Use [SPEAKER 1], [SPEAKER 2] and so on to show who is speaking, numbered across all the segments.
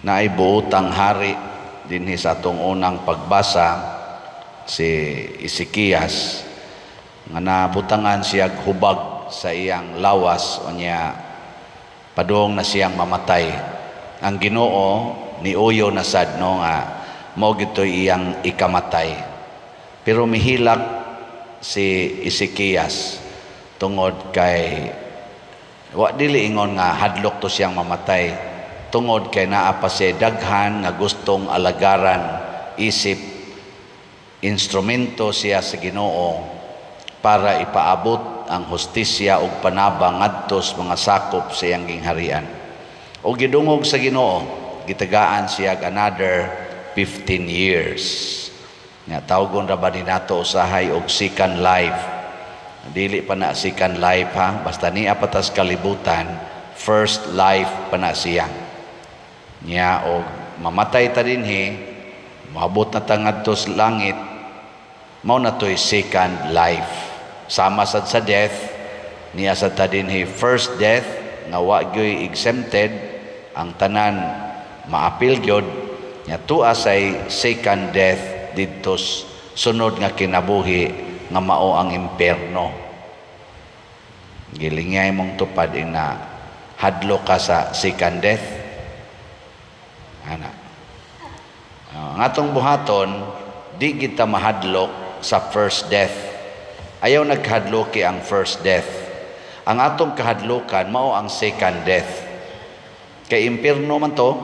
[SPEAKER 1] na ay buotang hari dinhi sa atong unang pagbasa si Ezekias nga nabutangan siya hubag sa iyang lawas o niya padung na siyang mamatay. Ang Ginoo niuyo na sad no nga mao gitoy iyang ikamatay. Pero mihilak si Ezekias tungod kay wa dili ingon nga hadlok to siyang mamatay, tungod kay naa pa siya daghan nga gustong alagaran, isip instrumento siya sa Ginoo para ipaabot ang hustisya ug panabang ngadto sa mga sakop sa iyang gingharian. O gidungog sa Ginoo, gitagaan siya another 15 years. Nga tawgon ra ba ni nato usahay og second life. Dili pa na second life ha, basta ni apatas kalibutan, first life pa na siya. Nya og mamatay ta dinhi, maabot na ta ngadto sa langit, mao na toy second life. Sama sad sa death, niya sa ta dinhi first death nga wa gyoy exempted, ang tanan maapil gyud. Nya tuwa say second death didto sunod nga kinabuhi nga mao ang impierno. Gilingay mong tupad ina hadlo ka sa second death. Ana. Ang atong buhaton, di kita mahadlok sa first death. Ayaw naghadloki ang first death. Ang atong kahadlokan mao ang second death. Kay impierno man to.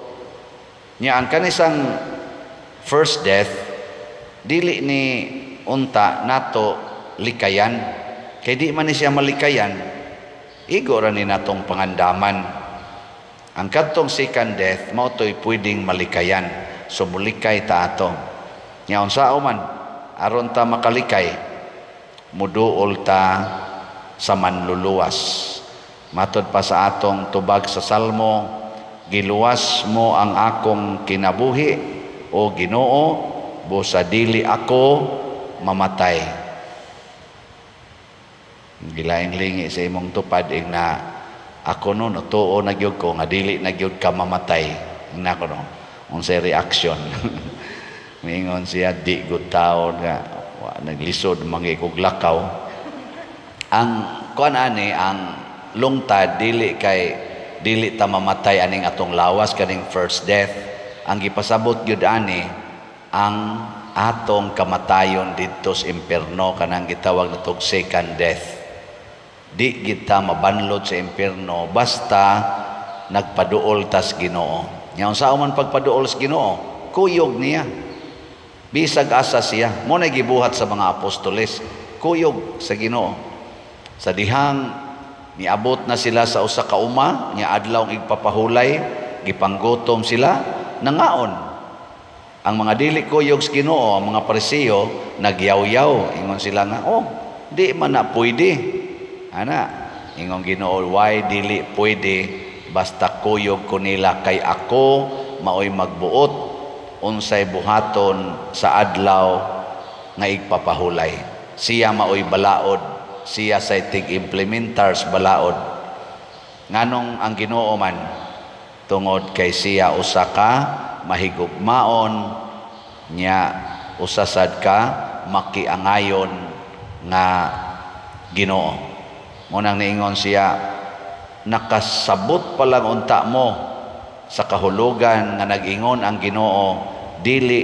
[SPEAKER 1] Nya ang kanisang first death dili ni unta nato likayan. Kay di man ni siya malikayan, igo ra ni natong pangandaman. Ang kadtong second death mao toy pwedeng malikayan, so mulikay ta ato. Nya unsao man aron ta makalikay, muduol ta sa manluluwas. Matod pa sa atong tubag sa Salmo, giluwas mo ang akong kinabuhi o Ginoo, busa dili ako mamatay. Gilaing-lingi sa imong tupad na ako no tuo na gyud ko nga dili na gyud ka mamatay. Nako no, unsay reaction. Mingon siya di gud taon nga naglisod mangikog lakaw. Ang kuan ani ang lungtad dili ta mamatay aning atong lawas kaning first death. Ang gipasabot gyud ani ang atong kamatayon didto sa impierno, kanang gitawag natog second death. Di kita mabanlod sa impierno basta nagpaduol tas Ginoo. Nya unsa man pagpaduol sa Ginoo, kuyog niya. Bisag asa siya, mo na gibuhat sa mga apostoles, kuyog sa Ginoo. Sa dihang niabot na sila sa usa ka uma, nya adlaw igpapahulay, gipanggutom sila, nangaon. Ang mga dili kuyog sa Ginoo, ang mga Parisiyo, nagyaw-yaw, ingon sila nga, oh, di man na pwede. Ana, ingong Ginoo, why dili pwede basta kuyog ko nila, kay ako maoy magbuot unsay buhaton sa adlaw nga igpapahulay. Siya maoy balaod, siya sa tig-implementars balaod. Nganong ang Ginoo man, tungod kay siya usa ka mahigugmaon, nya usasad ka makiangayon nga Ginoo. Munang niingon siya, nakasabot pa lang unta mo sa kahulugan nga nag-ingon ang Ginoo, dili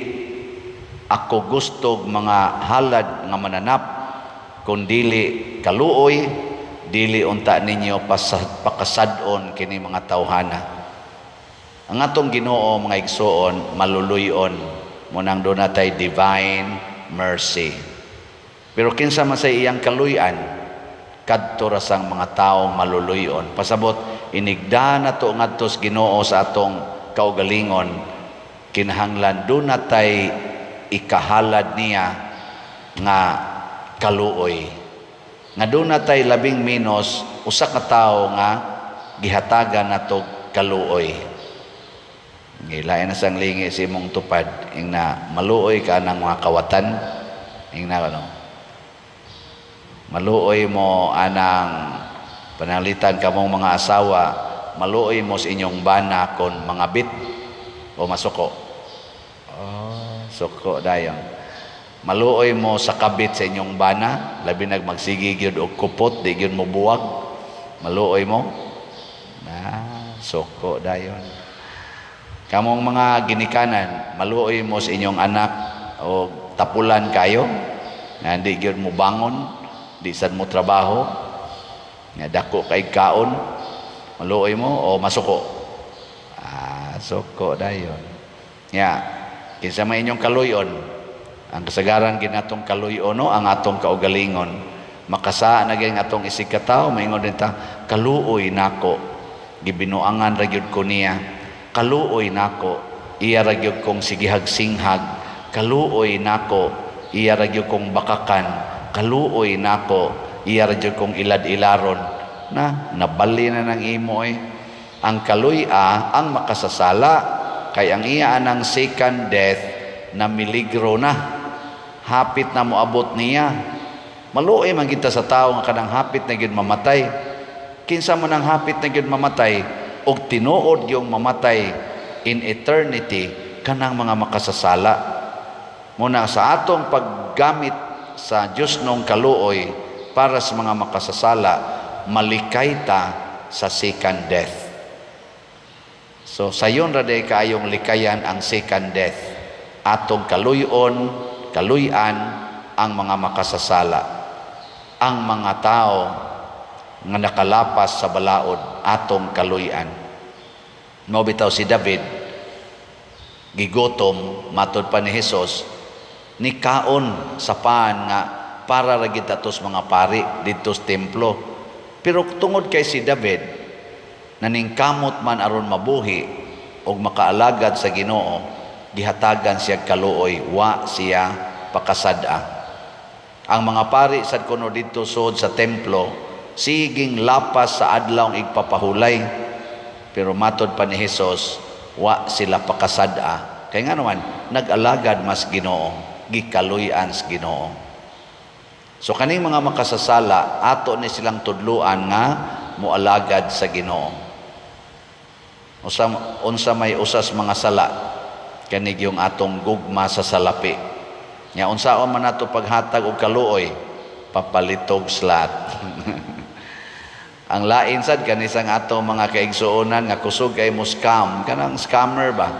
[SPEAKER 1] ako gustog mga halad nga mananap, kundili kaluoy, dili unta ninyo pakasadon kini mga tawhana. Ang atong Ginoo mga igsoon, maluluyon, munang doon natay divine mercy. Pero kinsa man sa iyang kaluyan, kadto ra sang mga taong maluluyon. Pasabot, inigda na to ngadto sa Ginoo sa atong kaugalingon, kinahanglan doon natay ikahalad niya nga kaluoy. Nga doon natay labing minos, usa ka tawo nga gihatagan nato kaluoy. Gilain na sang lingi si mong tupad, ing na maluoy ka ng mga kawatan, ing na ano, maluoy mo anang panalitan ka mong mga asawa, maluoy mo sa inyong bana kon mga bit, o masuko. Oh, suko dayon. Maluoy mo sa kabit sa inyong bana, labi nag magsigi gyud og kupot, di gyud mo buwag. Maluoy mo. Suko dayon. Kamong mga ginikanan, maluoy mo sa inyong anak o tapulan kayo, na di gyud mo bangon, di sad mo trabaho, nga dako kay kaon, maluoy mo o masuko. Suko dayon. Kinsa may inyong kaluyon, ang kasagaran ginatong kaluyon no, ang atong kaugalingon. Makasa na gyud atong isig ka tawo, maingon din ta, kaluoy nako, gibinuangan ra gyud ko niya. Kaluoy nako, iya ra gyud kong sigihag-singhag. Kaluoy nako, iya ra gyud kong bakakan. Kaluoy nako, iya ra gyud kong ilad-ilaron. Nabali na ng imo Ang kaluya ang makasasala, kay ang iya anang second death na miligro na. Hapit na moabot niya. Maluoy man kita sa tao nga kanang hapit na gyud mamatay. Kinsa man ang hapit na gyud mamatay, og tinuod yung mamatay in eternity, kanang mga makasasala. Muna sa atong paggamit sa Diyos nung kaluoy para sa mga makasasala, malikay ta sa second death. So sayon ra day kaayong likayan ang second death. Atong kaluyon, kaluyan ang mga makasasala. Ang mga tao nga nakalapas sa balaod, atong kaluyan. Mao bitaw si David, gigotom matud pa ni Hesus, ni kaon sa paan nga para ra gid atos mga pari didto sa templo. Pero tungod kay si David naningkamot man aron mabuhi og makaalagad sa Ginoo, gihatagan siya kaluoy, wa siya pakasada. Ang mga pari sad kuno didto sud sa templo, siging lapas sa adlawng igpapahulay, pero matod pa ni Hesus, wa sila pakasada. Kaya nga naman, nag-alagad mas Ginoo, gikaluyan sa Ginoo. So kaning mga makasasala, ato ni silang tudluan nga mualagad sa Ginoo. Unsa may usas mga sala, kanig yung atong gugma sa salapi. Nya unsaon man nato paghatag og kaluoy, papalitog slat. Ang lain sad kanisang atong mga kaigsuonan nga kusog kay mo scam, kanang scammer ba?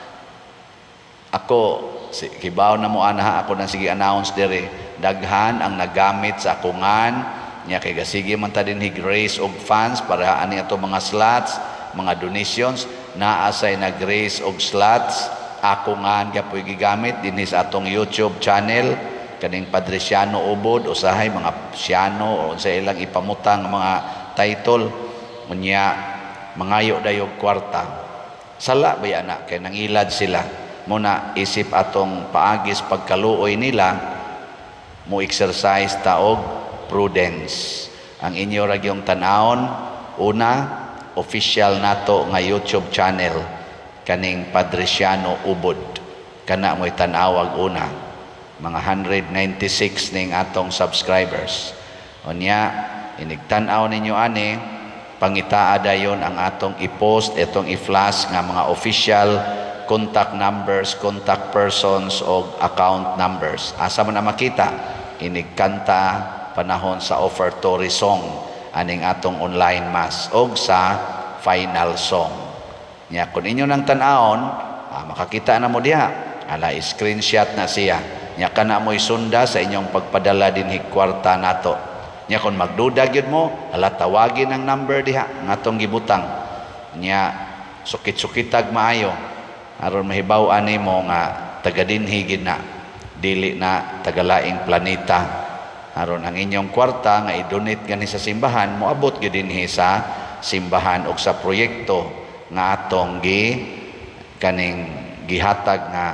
[SPEAKER 1] Ako kibaw na mo ana, ako nang sige announce diri, daghan ang nagamit sa akungan nya kay gasige man ta dinhi grace og funds para ani ato mga slots, mga donations, naasay na grace og slots, akungan gyapoy gigamit dinhi sa atong YouTube channel, kaning Padre Siano Ubod, usahay mga Siano o sa ilang ipamutang mga title, unya mangayo dayog kwarta. Sala ba yana kay nangilad sila. Muna isip atong paagis pagkaluoy nila, mo exercise taog prudence. Ang inyo ra gyung tan-awon, una, official nato nga YouTube channel kaning Padre Siano Ubod, kana mo'y tan-awag una, mga 196 ning atong subscribers. Unya inigtan-aw ninyo ani, pangitaa dayon ang atong i-post, itong i-flash nga mga official contact numbers, contact persons o account numbers. Asa man na makita, inigkanta panahon sa offertory song, aning atong online mass o sa final song. Nya kung inyo nang tan-awon, makakita na mo diha, ala screenshot na siya. Nya kana mo'y sunda sa inyong pagpadala dinhi kwarta nato. Nya kung magduda gyud mo, ala tawagin ang number diha nga atong gibutang. Nya sukit-sukitag maayo aron mahibaw-an nimo nga taga dinhi gid na, dili na tagalaing planeta, aron ang inyong kwarta nga i-donate gani sa simbahan moabot gyud dinhi sa simbahan og sa proyekto nga atong kaning gihatag nga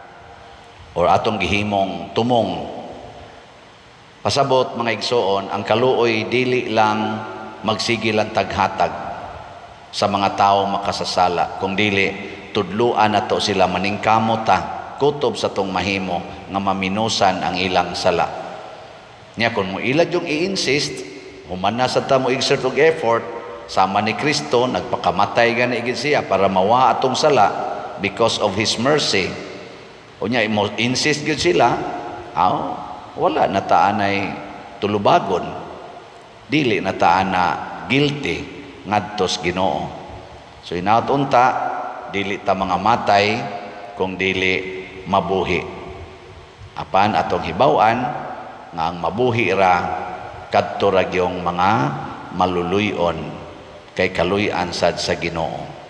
[SPEAKER 1] or atong gihimong tumong. Pasabot mga igsoon, ang kaluoy dili lang magsige lang taghatag sa mga tawo makasasala, kung dili tudluan nato sila maningkamot kutob sa tong mahimo nga maminusan ang ilang sala. Nya kung mo ilad yung i-insist, human na sa ta mo exert og effort, sama ni Kristo nagpakamatay gani gid siya para mawa atong sala, because of His mercy. Unya insist gyud sila, wala na taanay tulubagon, dili na taana guilty ngadtos Ginoo. So hinaut unta, dili ta mga matay kung dili mabuhi. Apan atong hibaw-an nga ang mabuhi ra kadto ra gyung mga maluluyon kay kaluy-an sad sa Ginoo.